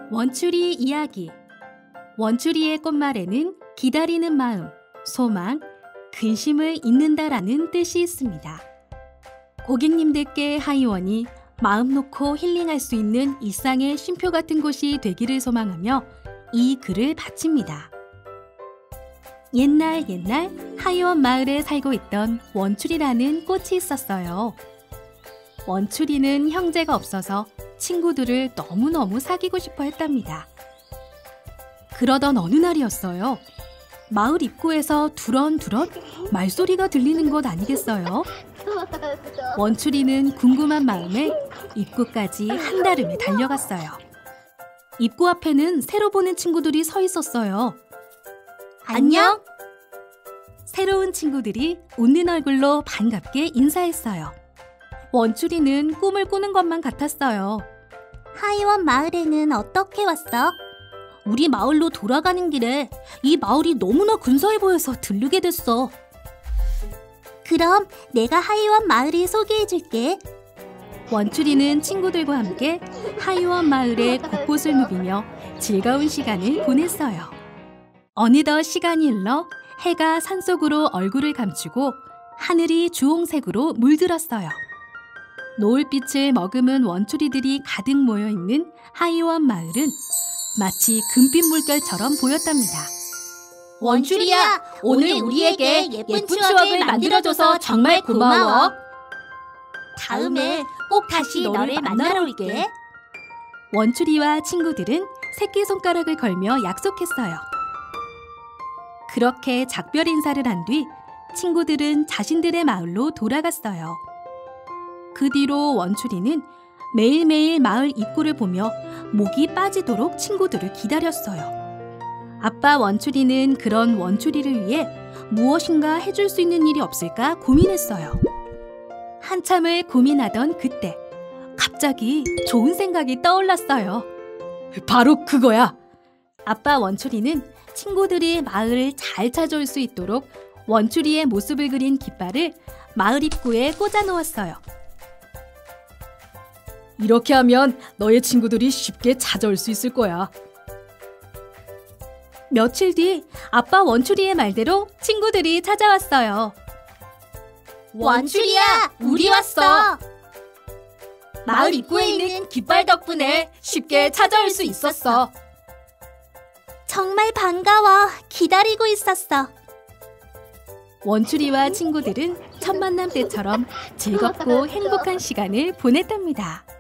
원추리 이야기. 원추리의 꽃말에는 기다리는 마음, 소망, 근심을 잇는다라는 뜻이 있습니다. 고객님들께 하이원이 마음 놓고 힐링할 수 있는 일상의 쉼표 같은 곳이 되기를 소망하며 이 글을 바칩니다. 옛날 하이원 마을에 살고 있던 원추리라는 꽃이 있었어요. 원추리는 형제가 없어서 친구들을 너무너무 사귀고 싶어 했답니다. 그러던 어느 날이었어요. 마을 입구에서 두런두런 말소리가 들리는 것 아니겠어요? 원추리는 궁금한 마음에 입구까지 한달음에 달려갔어요. 입구 앞에는 새로 보는 친구들이 서 있었어요. 안녕! 새로운 친구들이 웃는 얼굴로 반갑게 인사했어요. 원추리는 꿈을 꾸는 것만 같았어요. 하이원 마을에는 어떻게 왔어? 우리 마을로 돌아가는 길에 이 마을이 너무나 근사해 보여서 들르게 됐어. 그럼 내가 하이원 마을을 소개해줄게. 원추리는 친구들과 함께 하이원 마을의 곳곳을 누비며 즐거운 시간을 보냈어요. 어느덧 시간이 흘러 해가 산속으로 얼굴을 감추고 하늘이 주홍색으로 물들었어요. 노을빛을 머금은 원추리들이 가득 모여있는 하이원 마을은 마치 금빛 물결처럼 보였답니다. 원추리야, 오늘 우리에게 예쁜 추억을 만들어줘서 정말 고마워. 다음에 꼭 다시 너를 만나러 올게. 원추리와 친구들은 새끼손가락을 걸며 약속했어요. 그렇게 작별 인사를 한 뒤 친구들은 자신들의 마을로 돌아갔어요. 그 뒤로 원추리는 매일매일 마을 입구를 보며 목이 빠지도록 친구들을 기다렸어요. 아빠 원추리는 그런 원추리를 위해 무엇인가 해줄 수 있는 일이 없을까 고민했어요. 한참을 고민하던 그때 갑자기 좋은 생각이 떠올랐어요. 바로 그거야! 아빠 원추리는 친구들이 마을을 잘 찾아올 수 있도록 원추리의 모습을 그린 깃발을 마을 입구에 꽂아 놓았어요. 이렇게 하면 너의 친구들이 쉽게 찾아올 수 있을 거야. 며칠 뒤 아빠 원추리의 말대로 친구들이 찾아왔어요. 원추리야, 우리 왔어. 마을 입구에 있는 깃발 덕분에 쉽게 찾아올 수 있었어. 정말 반가워. 기다리고 있었어. 원추리와 친구들은 첫 만남 때처럼 즐겁고 행복한 시간을 보냈답니다.